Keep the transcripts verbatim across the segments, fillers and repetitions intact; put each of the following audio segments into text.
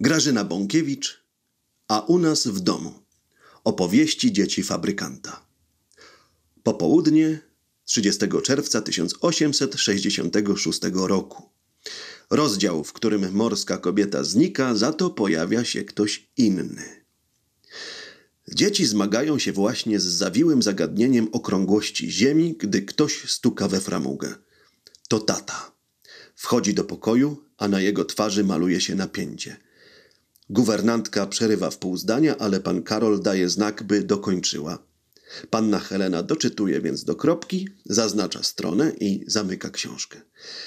Grażyna Bąkiewicz, a u nas w domu. Opowieści dzieci fabrykanta. Popołudnie trzydziestego czerwca tysiąc osiemset sześćdziesiątego szóstego roku. Rozdział, w którym morska kobieta znika, za to pojawia się ktoś inny. Dzieci zmagają się właśnie z zawiłym zagadnieniem okrągłości ziemi, gdy ktoś stuka we framugę. To tata. Wchodzi do pokoju, a na jego twarzy maluje się napięcie. Guwernantka przerywa w pół zdania, ale pan Karol daje znak, by dokończyła. Panna Helena doczytuje więc do kropki, zaznacza stronę i zamyka książkę.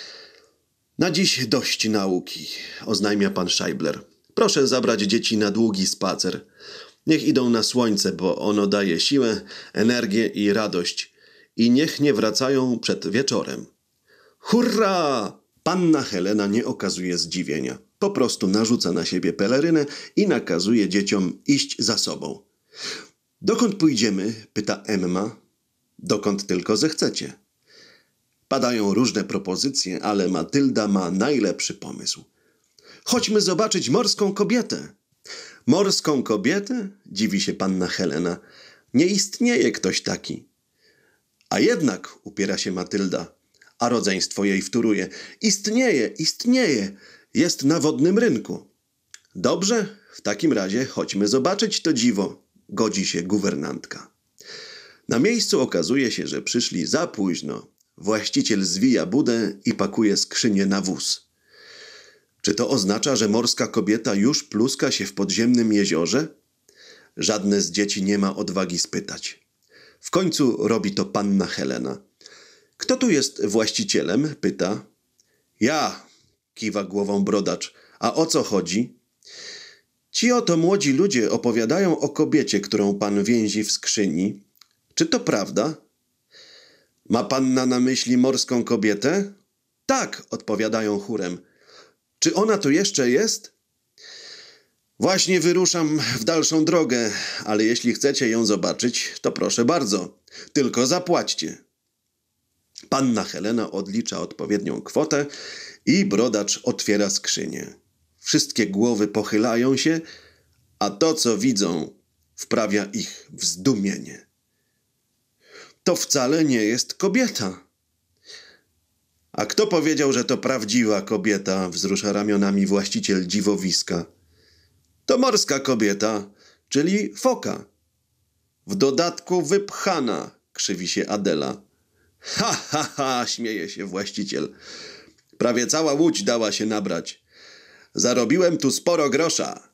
Na dziś dość nauki, oznajmia pan Scheibler. Proszę zabrać dzieci na długi spacer. Niech idą na słońce, bo ono daje siłę, energię i radość. I niech nie wracają przed wieczorem. Hurra! Panna Helena nie okazuje zdziwienia. Po prostu narzuca na siebie pelerynę i nakazuje dzieciom iść za sobą. Dokąd pójdziemy? Pyta Emma. Dokąd tylko zechcecie. Padają różne propozycje, ale Matylda ma najlepszy pomysł. Chodźmy zobaczyć morską kobietę. Morską kobietę? Dziwi się panna Helena. Nie istnieje ktoś taki. A jednak, upiera się Matylda, a rodzeństwo jej wtóruje. Istnieje, istnieje. Jest na wodnym rynku. Dobrze, w takim razie chodźmy zobaczyć to dziwo, godzi się guwernantka. Na miejscu okazuje się, że przyszli za późno. Właściciel zwija budę i pakuje skrzynię na wóz. Czy to oznacza, że morska kobieta już pluska się w podziemnym jeziorze? Żadne z dzieci nie ma odwagi spytać. W końcu robi to panna Helena. Kto tu jest właścicielem? Pyta. Ja, kiwa głową brodacz. A o co chodzi? Ci oto młodzi ludzie opowiadają o kobiecie, którą pan więzi w skrzyni. Czy to prawda? Ma panna na myśli morską kobietę? Tak, odpowiadają chórem. Czy ona tu jeszcze jest? Właśnie wyruszam w dalszą drogę, ale jeśli chcecie ją zobaczyć, to proszę bardzo. Tylko zapłaćcie. Panna Helena odlicza odpowiednią kwotę i brodacz otwiera skrzynię. Wszystkie głowy pochylają się, a to, co widzą, wprawia ich w zdumienie. To wcale nie jest kobieta. A kto powiedział, że to prawdziwa kobieta? Wzrusza ramionami właściciel dziwowiska. To morska kobieta, czyli foka. W dodatku wypchana, krzywi się Adela. Ha, ha, ha, śmieje się właściciel. Prawie cała łódź dała się nabrać. Zarobiłem tu sporo grosza.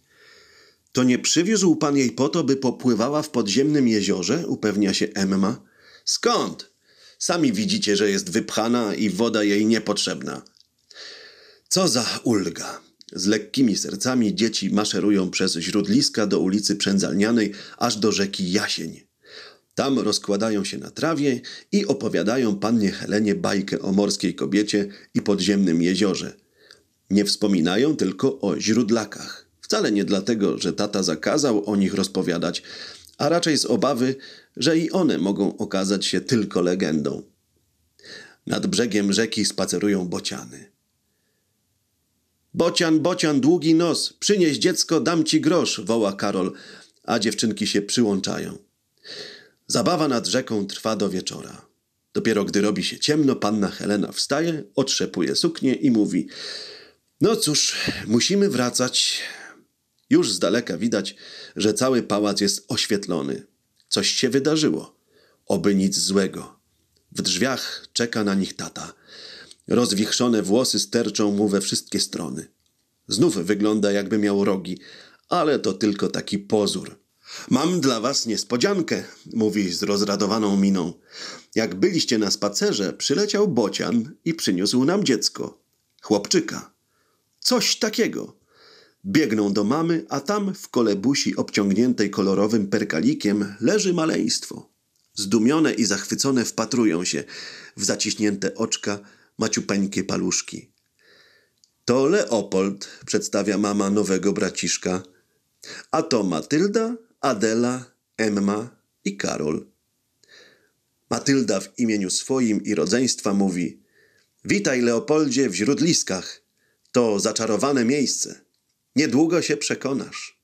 To nie przywiózł pan jej po to, by popływała w podziemnym jeziorze? Upewnia się Emma. Skąd? Sami widzicie, że jest wypchana i woda jej niepotrzebna. Co za ulga. Z lekkimi sercami dzieci maszerują przez źródliska do ulicy Przędzalnianej, aż do rzeki Jasień. Tam rozkładają się na trawie i opowiadają pannie Helenie bajkę o morskiej kobiecie i podziemnym jeziorze. Nie wspominają tylko o źródlakach. Wcale nie dlatego, że tata zakazał o nich rozpowiadać, a raczej z obawy, że i one mogą okazać się tylko legendą. Nad brzegiem rzeki spacerują bociany. Bocian, bocian, długi nos, przynieś dziecko, dam ci grosz, woła Karol, a dziewczynki się przyłączają. Zabawa nad rzeką trwa do wieczora. Dopiero gdy robi się ciemno, panna Helena wstaje, otrzepuje suknię i mówi: no cóż, musimy wracać. Już z daleka widać, że cały pałac jest oświetlony. Coś się wydarzyło. Oby nic złego. W drzwiach czeka na nich tata. Rozwichrzone włosy sterczą mu we wszystkie strony. Znów wygląda, jakby miał rogi, ale to tylko taki pozór. Mam dla was niespodziankę, mówi z rozradowaną miną. Jak byliście na spacerze, przyleciał bocian i przyniósł nam dziecko. Chłopczyka. Coś takiego. Biegną do mamy, a tam w kolebusi obciągniętej kolorowym perkalikiem leży maleństwo. Zdumione i zachwycone wpatrują się w zaciśnięte oczka, maciupeńkie paluszki. To Leopold, przedstawia mama nowego braciszka. A to Matylda, Adela, Emma i Karol. Matylda w imieniu swoim i rodzeństwa mówi: witaj, Leopoldzie, w Źródliskach. To zaczarowane miejsce. Niedługo się przekonasz.